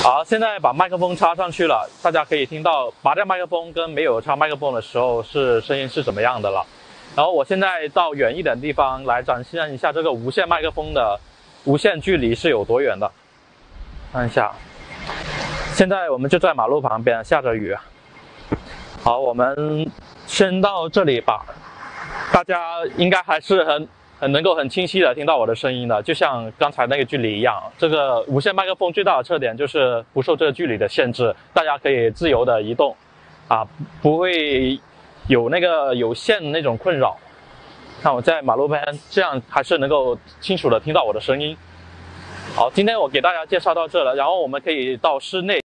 好，现在把麦克风插上去了，大家可以听到拔掉麦克风跟没有插麦克风的时候声音是怎么样的了。然后我现在到远一点的地方来展现一下这个无线麦克风的无线距离是有多远的。看一下，现在我们就在马路旁边，下着雨。好，我们先到这里吧，大家应该还是能够很清晰的听到我的声音的，就像刚才那个距离一样。这个无线麦克风最大的特点就是不受这个距离的限制，大家可以自由的移动，不会有那个有线的那种困扰。看我在马路边，这样还是能够清楚的听到我的声音。好，今天我给大家介绍到这了，然后我们可以到室内。